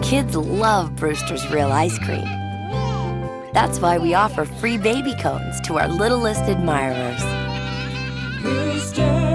Kids love Brewster's Real Ice Cream. That's why we offer free baby cones to our littlest admirers. Brewster.